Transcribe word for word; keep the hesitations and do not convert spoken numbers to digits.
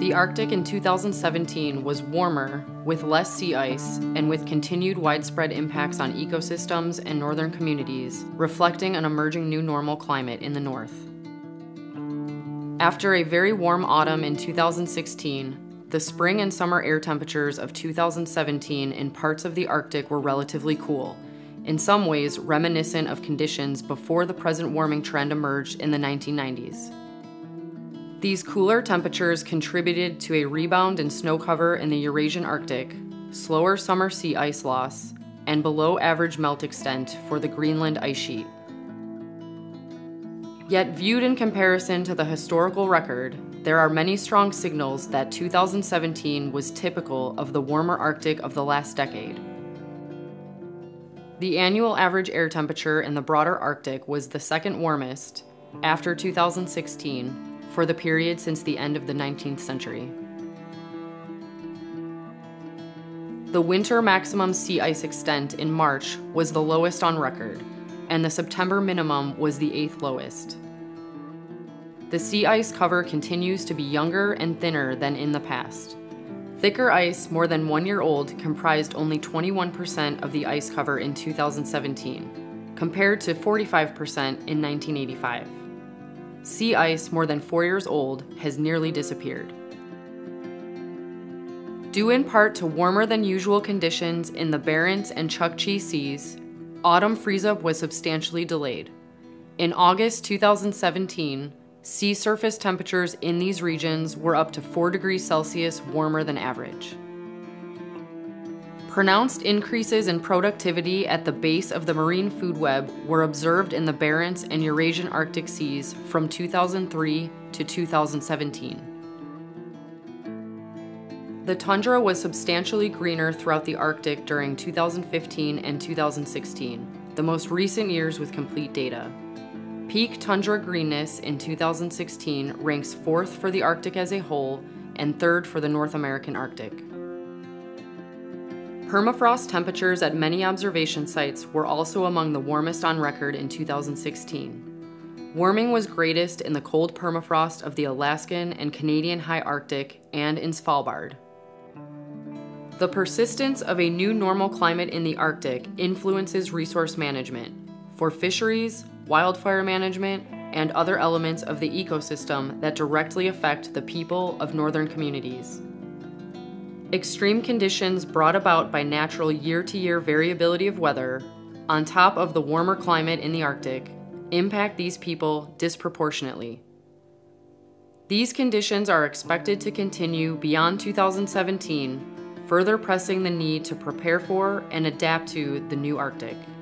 The Arctic in two thousand seventeen was warmer, with less sea ice, and with continued widespread impacts on ecosystems and northern communities, reflecting an emerging new normal climate in the north. After a very warm autumn in two thousand sixteen, the spring and summer air temperatures of two thousand seventeen in parts of the Arctic were relatively cool, in some ways reminiscent of conditions before the present warming trend emerged in the nineteen nineties. These cooler temperatures contributed to a rebound in snow cover in the Eurasian Arctic, slower summer sea ice loss, and below average melt extent for the Greenland ice sheet. Yet viewed in comparison to the historical record, there are many strong signals that two thousand seventeen was typical of the warmer Arctic of the last decade. The annual average air temperature in the broader Arctic was the second warmest, after two thousand sixteen, for the period since the end of the nineteenth century. The winter maximum sea ice extent in March was the lowest on record, and the September minimum was the eighth lowest. The sea ice cover continues to be younger and thinner than in the past. Thicker ice more than one year old comprised only twenty-one percent of the ice cover in two thousand seventeen, compared to forty-five percent in nineteen eighty-five. Sea ice more than four years old has nearly disappeared. Due in part to warmer than usual conditions in the Barents and Chukchi seas, autumn freeze-up was substantially delayed. In August two thousand seventeen, sea surface temperatures in these regions were up to four degrees Celsius warmer than average. Pronounced increases in productivity at the base of the marine food web were observed in the Barents and Eurasian Arctic seas from two thousand three to two thousand seventeen. The tundra was substantially greener throughout the Arctic during two thousand fifteen and two thousand sixteen, the most recent years with complete data. Peak tundra greenness in two thousand sixteen ranks fourth for the Arctic as a whole and third for the North American Arctic. Permafrost temperatures at many observation sites were also among the warmest on record in two thousand sixteen. Warming was greatest in the cold permafrost of the Alaskan and Canadian high Arctic and in Svalbard. The persistence of a new normal climate in the Arctic influences resource management for fisheries, wildfire management, and other elements of the ecosystem that directly affect the people of northern communities. Extreme conditions brought about by natural year-to-year variability of weather, on top of the warmer climate in the Arctic, impact these people disproportionately. These conditions are expected to continue beyond two thousand seventeen, further pressing the need to prepare for and adapt to the new Arctic.